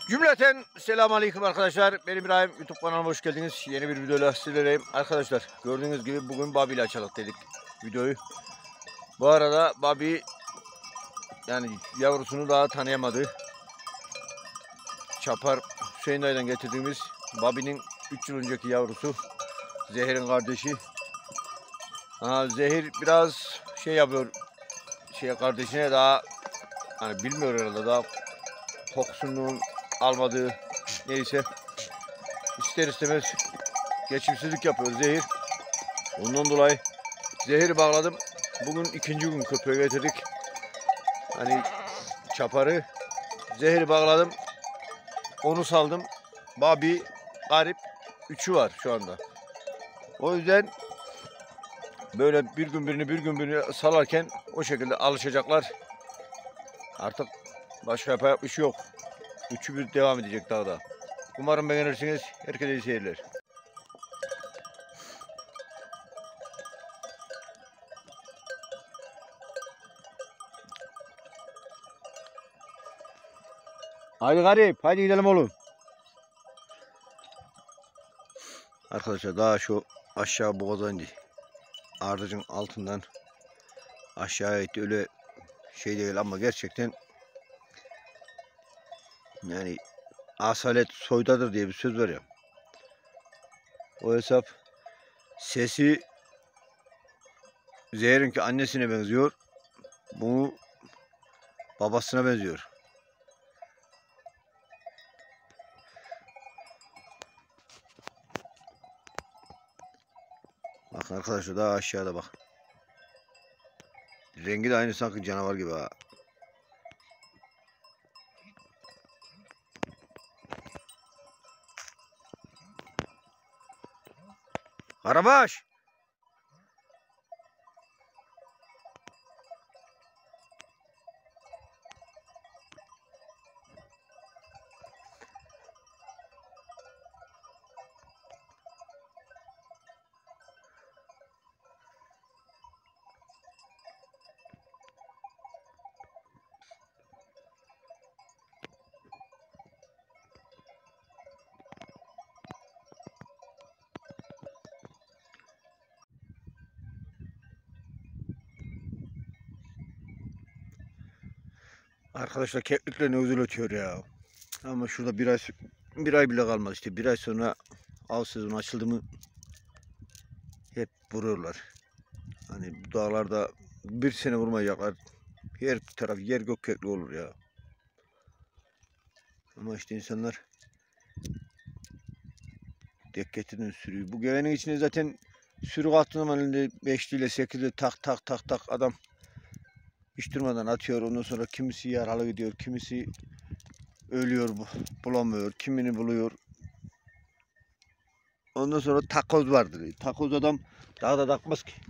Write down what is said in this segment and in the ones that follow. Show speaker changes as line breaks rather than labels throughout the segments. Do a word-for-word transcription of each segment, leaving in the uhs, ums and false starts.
Cümleten selamünaleyküm arkadaşlar. Benim İbrahim, YouTube kanalıma hoş geldiniz. Yeni bir videoyla sizlerleyim. Arkadaşlar gördüğünüz gibi bugün Babi ile açalım dedik videoyu. Bu arada Babi yani yavrusunu daha tanıyamadı. Çapar Hüseyin dayıdan getirdiğimiz Babi'nin üç yıl önceki yavrusu. Zehir'in kardeşi. Ha, Zehir biraz şey yapıyor. Şey kardeşine daha hani bilmiyor herhalde, daha kokusunu almadığı neyse, ister istemez geçimsizlik yapıyor Zehir. Ondan dolayı Zehir'i bağladım. Bugün ikinci gün köpeği getirdik. Hani Çapar'ı, Zehir'i bağladım. Onu saldım. Babi, Garip, üçü var şu anda. O yüzden böyle bir gün birini bir gün birini salarken o şekilde alışacaklar. Artık başka yapacak bir şey yok. Üçü bir devam edecek daha da. Umarım beğenirsiniz. Herkese iyi seyirler. Hadi Garip, hadi gidelim oğlum. Arkadaşlar daha şu aşağı boğaza indi. Ardıcın altından aşağıya itti. Öyle şey değil ama gerçekten yani asalet soydadır diye bir söz var ya. O hesap sesi Zehir'inki annesine benziyor. Bu babasına benziyor. Bakın arkadaşlar daha aşağıda bak. Rengi de aynı sanki canavar gibi ha. Karabaş. Arkadaşlar keklikle ne güzel ötüyor ya. Ama şurada bir ay bir ay bile kalmadı işte. Bir ay sonra av sezonu açıldı mı hep vuruyorlar. Hani bu dağlarda bir sene vurmayacaklar. Her taraf yer gök kekli olur ya. Ama işte insanlar dikkatini sürüyor. Bu gevenin içine zaten sürü attığın zaman elinde beşliyle sekizli tak tak tak tak adam hiç durmadan atıyor. Ondan sonra kimisi yaralı gidiyor, kimisi ölüyor, bulamıyor, kimini buluyor. Ondan sonra takoz vardır. Takoz adam daha da takmaz ki.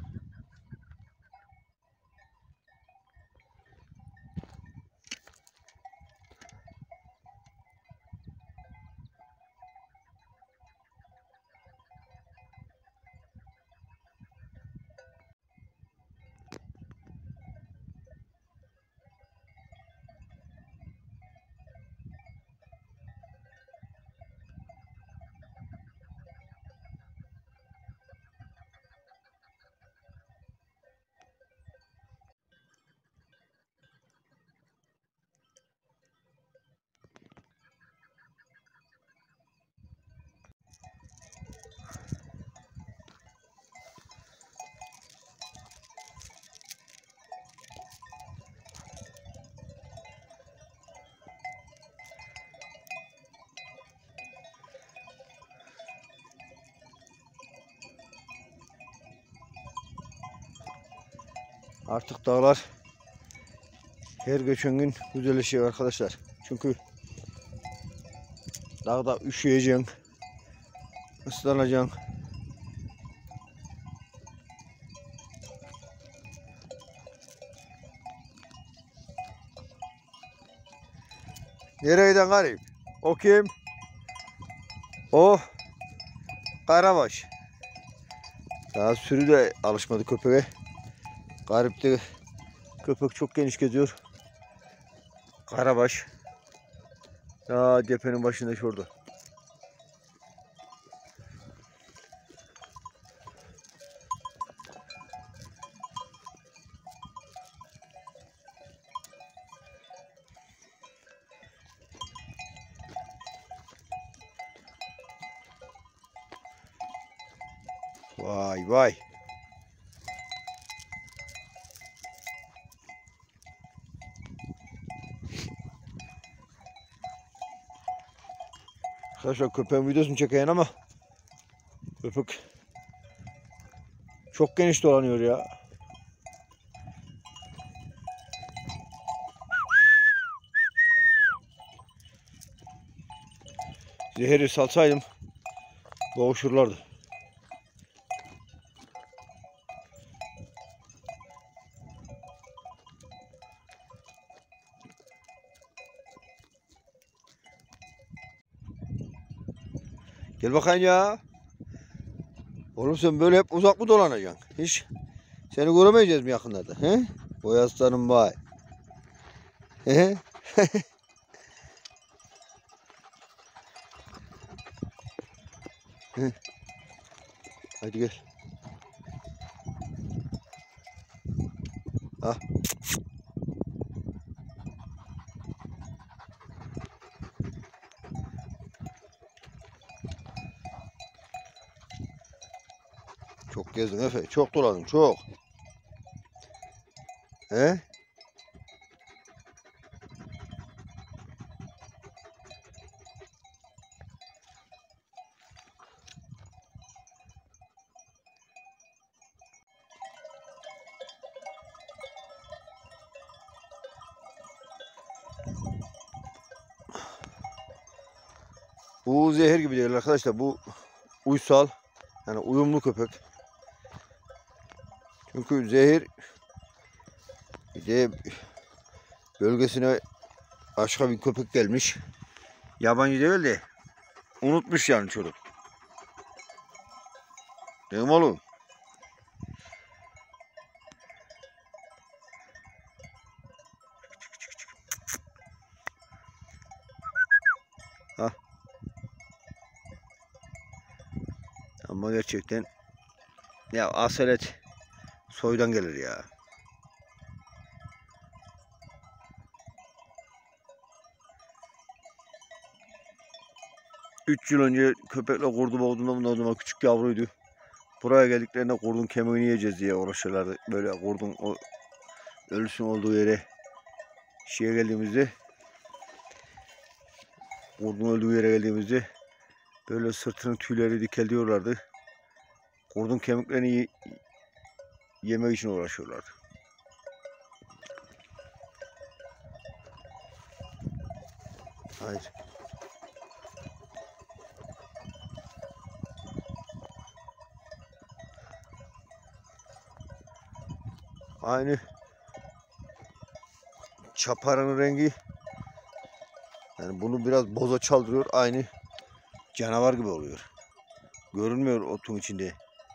Artık dağlar her geçen gün güzelleşiyor arkadaşlar. Çünkü dağda üşüyeceksin, ıslanacaksın. Nereye giden Garip? O kim? O Karabaş. Daha sürü de alışmadı köpeğe. Garip'te köpek çok geniş geziyor. Karabaş. Aa, tepenin başında şurada. Vay vay. Arkadaşlar köpeğin videosunu çekeyim ama köpek çok geniş dolanıyor ya. Zehri salsaydım boğuşurlardı. Gel bakayım ya. Oğlum sen böyle hep uzak mı dolanacaksın? Hiç seni göremeyeceğiz mi yakınlarda? He? Vay aslanım vay. He? Hadi gel. Ah. Çok gezdin Efe. Çok doladın çok. He? Bu zehir gibi değil arkadaşlar. Bu uysal, yani uyumlu köpek. Çünkü zehir de bölgesine başka bir köpek gelmiş. Yabancı değil de unutmuş yani çocuk. Değil mi oğlum? Ha. Ama gerçekten ya asalet soydan gelir ya. Üç yıl önce köpekle kurdu boğduğunda bundan o zaman küçük yavruydu. Buraya geldiklerinde kurdun kemiğini yiyeceğiz diye uğraşırlardı. Böyle kurdun o ölüsün olduğu yere şeye geldiğimizde kurdun öldüğü yere geldiğimizde böyle sırtının tüyleri dikel diyorlardı. Kurdun kemiklerini yemek için uğraşıyorlardı. Hayır. Aynı çaparanın rengi, yani bunu biraz boza çaldırıyor, aynı canavar gibi oluyor. Görünmüyor otun içinde.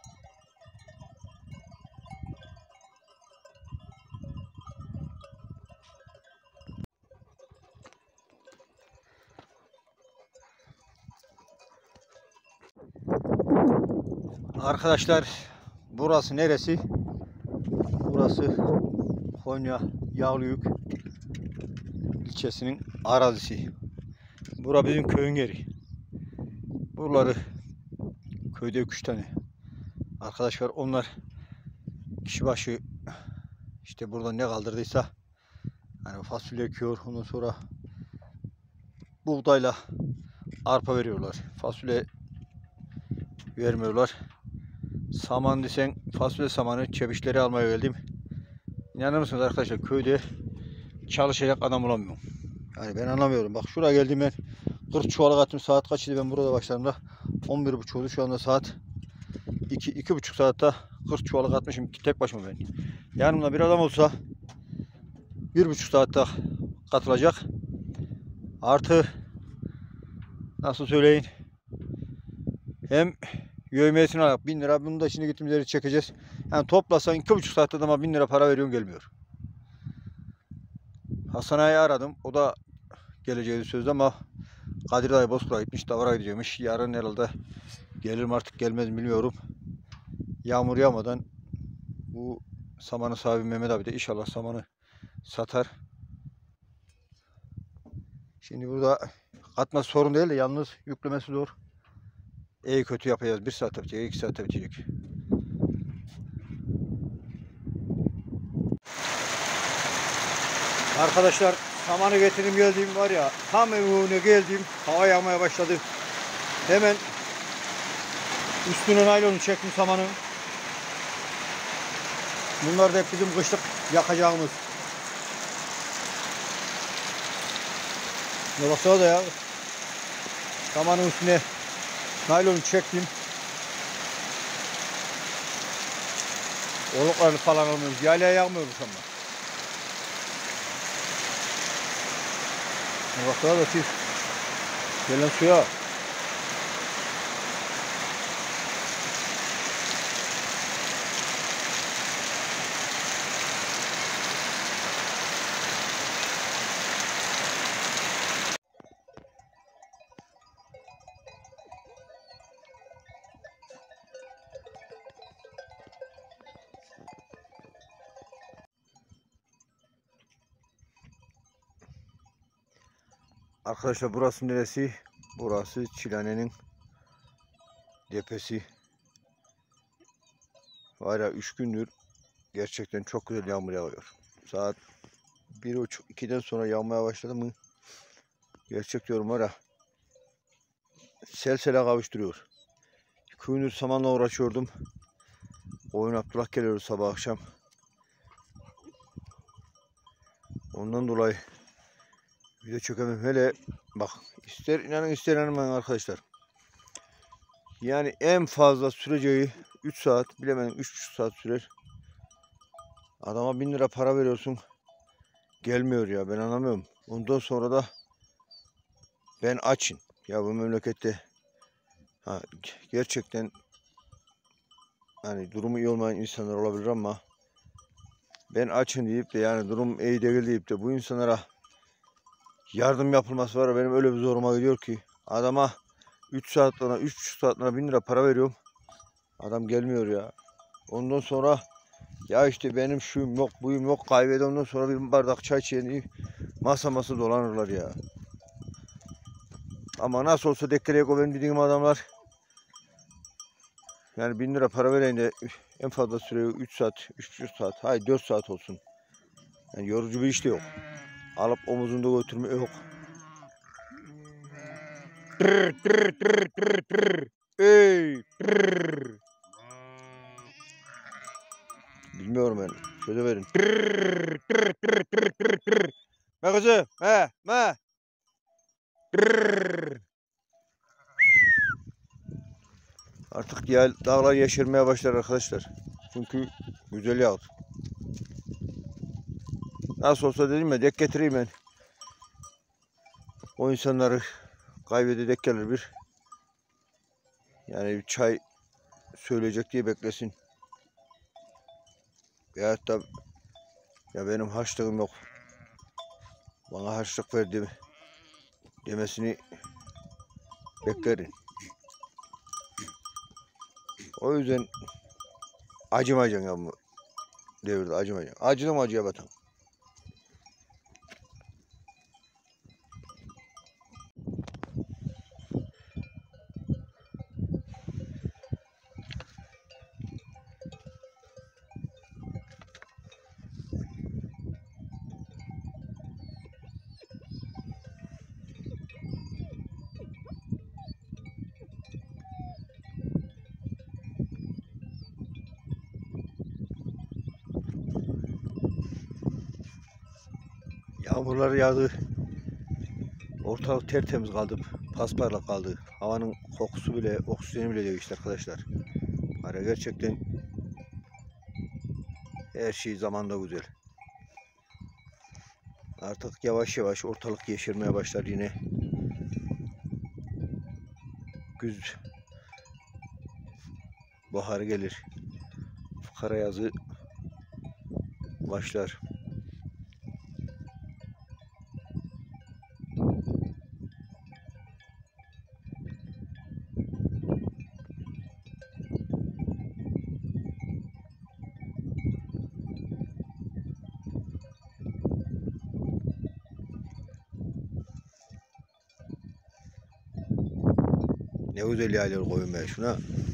Arkadaşlar, burası neresi? Burası Konya Yağlıyük ilçesinin arazisi. Burası bizim köyün yeri. Buraları köyde üç tane arkadaş var. Onlar kişi başı işte burada ne kaldırdıysa, hani fasulye ekiyor, ondan sonra buğdayla arpa veriyorlar. Fasulye vermiyorlar. Saman desen fasulye samanı çebişleri almaya geldim. İnanır mısınız arkadaşlar, köyde çalışacak adam bulamıyorum. Yani ben anlamıyorum. Bak şuraya geldim ben. kırk çuval kattım. Saat kaçtı ben burada başlarımda? on bir buçuk oldu. Şu anda saat iki iki buçuk saatte kırk çuval katmışım tek başıma ben. Yanımda bir adam olsa bir buçuk saatte katılacak. Artı nasıl söyleyin? Hem yövmiyesini alarak bin lira. Bunu da şimdi gittiğimiz yeri çekeceğiz. Yani toplasan iki buçuk saatte ama bin lira para veriyorsun, gelmiyor. Hasan Ağa'yı aradım. O da geleceği sözde ama Kadir dayı Bozkır'a gitmiş, davara gidecekmiş. Yarın herhalde gelir mi artık gelmez mi bilmiyorum. Yağmur yağmadan bu samanı sahibi Mehmet abi de inşallah samanı satar. Şimdi burada atması sorun değil de yalnız yüklemesi zor. İyi kötü yapacağız. Bir saat bitecek, iki saat bitecek. Arkadaşlar samanı getirdim geldiğim var ya, tam evine geldiğim hava yağmaya başladı. Hemen üstüne naylonu çektim samanı. Bunlar da hep bizim kışlık yakacağımız. Ne baksana da ya. Samanın üstüne naylonu çektim. Oluklarını falan almıyoruz. Yaylaya yakmıyoruz ama. Ne baksana da siz. Gelen suya. Arkadaşlar burası neresi? Burası Çilene'nin cephesi. Var ya üç gündür gerçekten çok güzel yağmur yağıyor. Saat bir buçuk ikiden sonra yağmaya başladı mı? Gerçek diyorum var ya. Selsele kavuşturuyor. İki gündür samanla uğraşıyordum. Oyun Abdullah geliyor sabah akşam. Ondan dolayı video çekemem. Hele bak ister inanın ister inanmayın arkadaşlar. Yani en fazla süreceği üç saat, bilemedim üç buçuk saat sürer. Adama bin lira para veriyorsun. Gelmiyor ya, ben anlamıyorum. Ondan sonra da ben açın. Ya bu memlekette ha, gerçekten hani durumu iyi olmayan insanlar olabilir ama ben açın deyip de yani durum iyi değil deyip de bu insanlara yardım yapılması var ya, benim öyle bir zoruma gidiyor ki adama üç saatlerine üç buçuk saatlerine bin lira para veriyorum. Adam gelmiyor ya. Ondan sonra ya işte benim şuyum yok buyum yok kaybede, ondan sonra bir bardak çay içeni masa masa dolanırlar ya. Ama nasıl olsa dekkeleyek o benim dediğim adamlar. Yani bin lira para vereyim de en fazla süre üç saat, üç buçuk saat, hayır dört saat olsun. Yani yorucu bir iş de yok. Alıp omuzunda götürme yok. Tırr, tırr, tırr, tırr, tırr. Ey, tırr. Bilmiyorum ben. Şöyle verin. Tırr, tırr, tırr, tırr, tırr, tırr. Me kızım, me, me. Tırr. Artık ya, dağlar yeşermeye başlar arkadaşlar. Çünkü güzel yağdı. Nasıl olsa dedim ya, dek getireyim ben. O insanları kaybede dek gelir bir. Yani bir çay söyleyecek diye beklesin. Veyahut da ya benim harçlığım yok, bana harçlık verdi demesini beklerim. O yüzden acımayacaksın ya bu devirde, acımayacaksın. Acıdım acıya batan. Yağmurlar yağdı. Ortalık tertemiz kaldı. Pasparlak kaldı. Havanın kokusu bile, oksijeni bile değişti arkadaşlar. Hani gerçekten her şey zamanda güzel. Artık yavaş yavaş ortalık yeşermeye başlar yine. Güz baharı gelir. Kara yazı başlar. Ne güzel yayılıyor koyun be şuna.